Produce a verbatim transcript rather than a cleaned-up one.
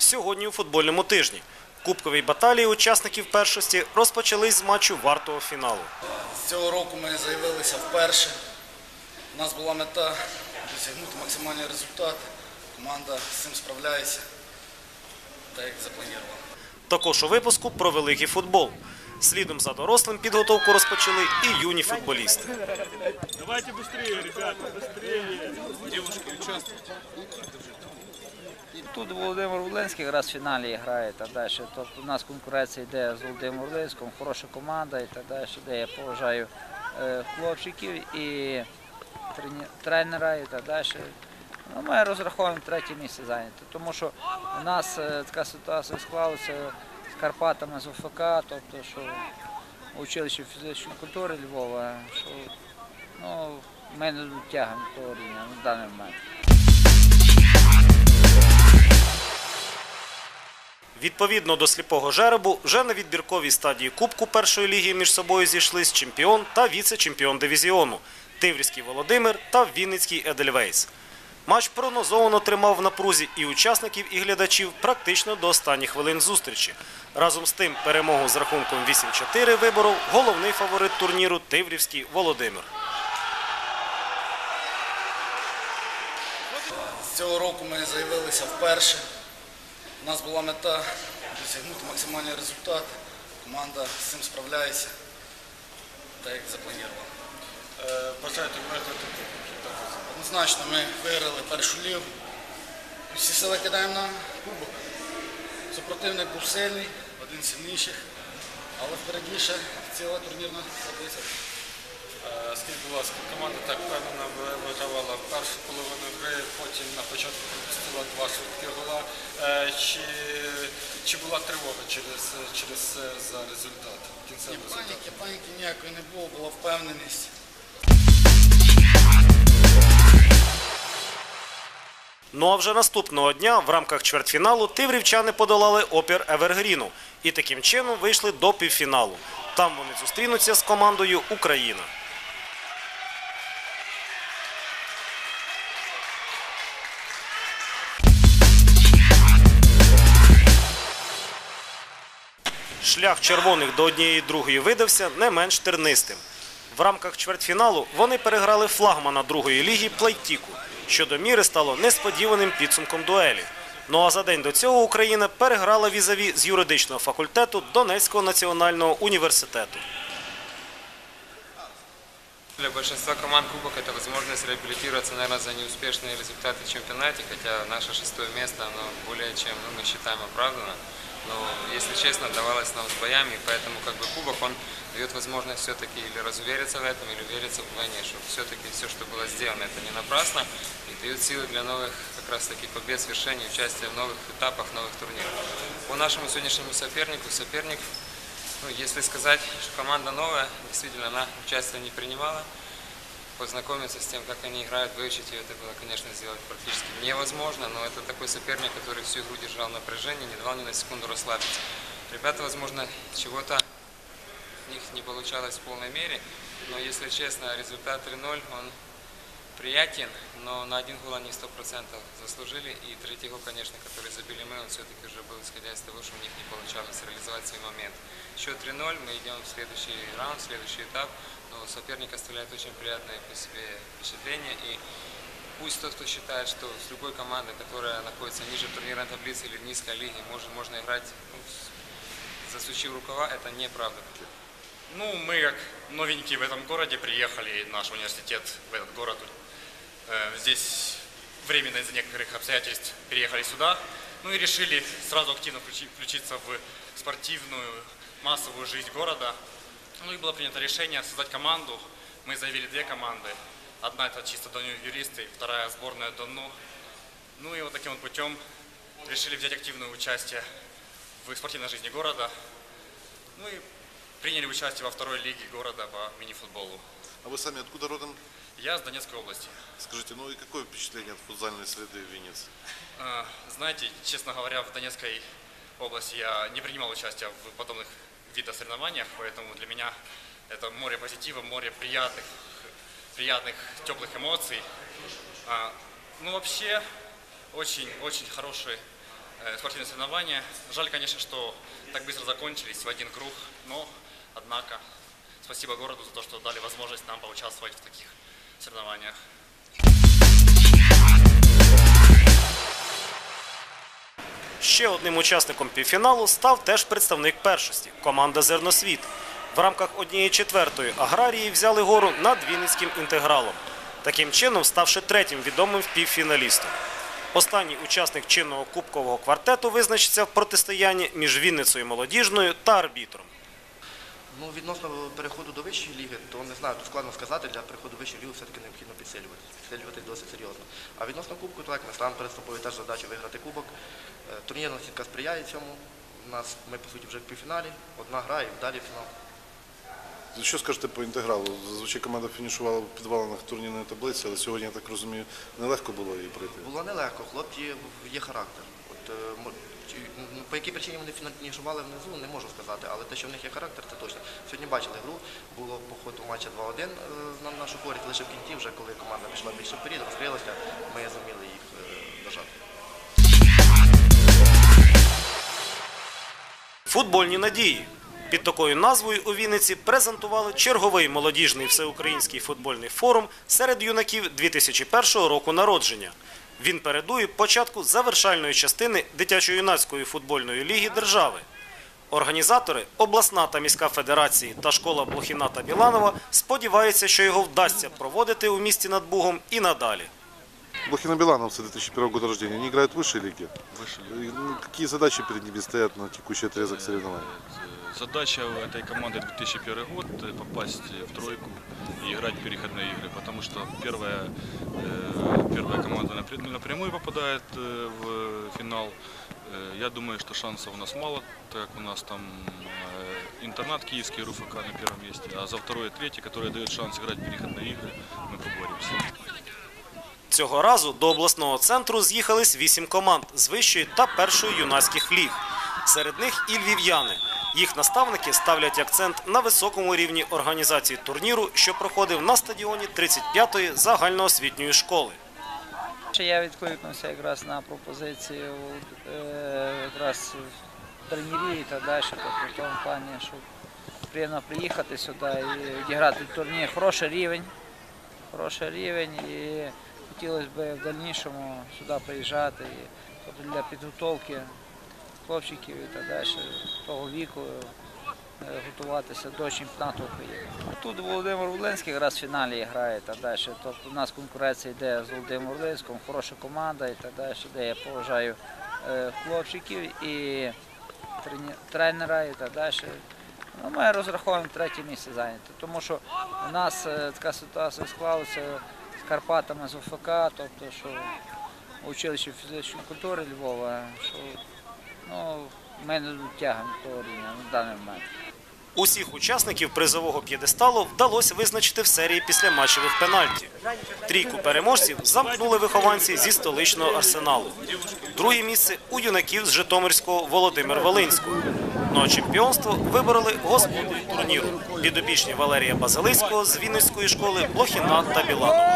сьогодні у футбольному тижні. Кубкові баталії учасників першості розпочались з матчу вартого фіналу. З цього року ми заявилися вперше. У нас була мета досягнути максимальний результат. Команда з цим справляється, так як запланувала. Також у випуску про великий футбол. Слідом за дорослим підготовку розпочали і юні футболісти. Давайте быстрее, ребята, быстрее. Девушки участвуйте. Тут Володимир Волинський якраз в фіналі грає і так далі. Тобто у нас конкуренція йде з Володимиром Волинським, хороша команда і так далі. Де я поважаю хлопчиків і тренера і так далі. Ну, ми розраховуємо третє місце зайняти, тому що у нас така ситуація склалася з Карпатами, з ОФК, тобто що училище фізичної культури Львова, що ну, ми не дотягуємо того рівня на даний момент. Відповідно до сліпого жеребу, вже на відбірковій стадії Кубку першої ліги між собою зійшлись чемпіон та віце-чемпіон дивізіону – Тиврівський Володимир та Вінницький Едельвейс. Матч прогнозовано тримав в напрузі і учасників, і глядачів практично до останніх хвилин зустрічі. Разом з тим, перемогу з рахунком вісім чотири виборов головний фаворит турніру – Тиврівський Володимир. З цього року ми заявилися вперше. У нас була мета досягнути максимальний результат. Команда з цим справляється, так як запланувала. Бажаєте виграти? Однозначно ми виграли першу лігу. Всі сили кидаємо на кубок. Супротивник був сильний, один з сильніших, але впереді ще ціла турнірна таблиця. Скажіть, будь ласка, команда так впевнено вигравала першу половину гри, потім на початку пропустила два швидкі гола. Чи, чи була тривога через, через за результат? Ні паніки, паніки ніякої не було, була впевненість. Ну а вже наступного дня в рамках чвертьфіналу тиврівчани подолали опір Евергріну і таким чином вийшли до півфіналу. Там вони зустрінуться з командою «Україна». Шлях червоних до однієї другої видався не менш тернистим. В рамках чвертьфіналу вони переграли флагмана другої ліги «Плайтіку», що до міри стало несподіваним підсумком дуелі. Ну а за день до цього Україна переграла візаві з юридичного факультету Донецького національного університету. Для большинства команд Кубок это возможность реабилитироваться, наверное, за неуспешные результаты в чемпионате, хотя наше шестое место, оно более чем, ну, мы считаем, оправдано. Но, если честно, давалось нам с боями, поэтому как бы Кубок, он дает возможность все-таки или разувериться в этом, или увериться вдвойне, что все-таки все, что было сделано, это не напрасно, и дает силы для новых как раз таки побед, свершений, участия в новых этапах, новых турнирах. По нашему сегодняшнему сопернику, соперник, ну, если сказать, что команда новая, действительно, она участие не принимала. Познакомиться с тем, как они играют, выучить ее, это было, конечно, сделать практически невозможно, но это такой соперник, который всю игру держал в напряжении, не давал ни на секунду расслабиться. Ребята, возможно, чего-то у них не получалось в полной мере, но, если честно, результат три ноль, он приятен, но на один гол они сто процентов заслужили, и третий гол, конечно, который забили мы, он все-таки уже был исходя из того, что у них не получалось реализовать свой момент. Счет три ноль, мы идем в следующий раунд, в следующий этап. Но соперник оставляет очень приятное по себе впечатление, и пусть тот, кто считает, что с любой командой, которая находится ниже турнирной таблицы или в низкой лиге, может, можно играть, ну, засучив рукава, это неправда. Ну, мы как новенькие в этом городе приехали, наш университет в этот город. Здесь временно из-за некоторых обстоятельств переехали сюда, ну и решили сразу активно включиться в спортивную массовую жизнь города. Ну и было принято решение создать команду. Мы заявили две команды. Одна это чисто Дону юристы, вторая сборная Дону. Ну и вот таким вот путем решили взять активное участие в спортивной жизни города. Ну и приняли участие во второй лиге города по мини-футболу. А вы сами откуда родом? Я с Донецкой области. Скажите, ну и какое впечатление от футзальной среды в Виннице? Знаете, честно говоря, в Донецкой области я не принимал участия в подобных видах соревнованиях, поэтому для меня это море позитива, море приятных, приятных, теплых эмоций. Ну, вообще, очень-очень хороший э, спортивные соревнования. Жаль, конечно, что так быстро закончились в один круг, но, однако, спасибо городу за то, что дали возможность нам поучаствовать в таких соревнованиях. Ще одним учасником півфіналу став теж представник першості – команда «Зерносвіт». В рамках однієї четвертої аграрії взяли гору над Вінницьким інтегралом, таким чином ставши третім відомим півфіналістом. Останній учасник чинного кубкового квартету визначиться в протистоянні між Вінницею молодіжною та арбітром. Ну, відносно переходу до вищої ліги, то не знаю, тут складно сказати, для переходу в вищу лігу все-таки необхідно підсилюватись, підсилюватись досить серйозно. А відносно кубку, так, ми ставимо перед собою теж задачу виграти кубок. Е, Турнірна сітка сприяє цьому. У нас, ми, по суті, вже в півфіналі, одна гра і далі фінал. Що скажете по інтегралу? Зазвичай команда фінішувала в підвалинах турнірної таблиці, але сьогодні, я так розумію, нелегко було її пройти. Було нелегко, хлопці є характер. От, е, мо- чи- ну, по якій причині вони фінішували внизу, не можу сказати, але те, що в них є характер, це точно. Сьогодні бачили гру, було по ходу матча два один е, на нашу користь, лише в кінці, вже коли команда пішла більше вперед, розкрилася, ми зуміли їх е, дожати. Футбольні надії. Під такою назвою у Вінниці презентували черговий молодіжний всеукраїнський футбольний форум серед юнаків дві тисячі першого року народження. Він передує початку завершальної частини дитячо-юнацької футбольної ліги держави. Організатори, обласна та міська федерації та школа Блохіна та Біланова сподіваються, що його вдасться проводити у місті над Бугом і надалі. Блохина-Билановцы две тысячи первого года рождения, они играют в высшей лиге? Выше. И, ну, какие задачи перед ними стоят на текущий отрезок соревнований? Задача у этой команды две тысячи первый год – попасть в тройку и играть переходные игры, потому что первая, э, первая команда напря- напрямую попадает э, в финал. Э, Я думаю, что шансов у нас мало, так как у нас там э, интернат киевский, РУФК на первом месте, а за второй и третий, который дает шанс играть переходные игры, мы поборемся. Цього разу до обласного центру з'їхались вісім команд з вищої та першої юнацьких ліг. Серед них і львів'яни. Їх наставники ставлять акцент на високому рівні організації турніру, що проходив на стадіоні тридцять п'ятої загальноосвітньої школи. Я відкликнувся якраз на пропозицію е, якраз тренерів і так далі, тобто в тому плані, щоб приємно приїхати сюди і відіграти турнір. Хороший рівень, хороший рівень і хотілося б в дальнішому сюди приїжджати і, тобто для підготовки хлопчиків і так далі, того віку е, готуватися до чемпіонату України. Тут Володимир Волинський якраз в фіналі грає і так далі. Тобто у нас конкуренція йде з Володимиром Волинським, хороша команда і так далі, де я поважаю е, хлопчиків і трені- тренера і так далі. Ну, ми розраховуємо третє місце зайняти, тому що у нас е, така ситуація склалася з Карпатами, з УФК, тобто що училище фізичної культури Львова, що ну, ми не дотягуємо того рівня на даний момент. Усіх учасників призового п'єдесталу вдалося визначити в серії післяматчевих пенальті. Трійку переможців замкнули вихованці зі столичного Арсеналу. Друге місце у юнаків з Житомирського Володимир Волинського. Ну а чемпіонство вибороли господарі турніру – підопічні Валерія Базилицького з Вінницької школи Блохіна та Біланова.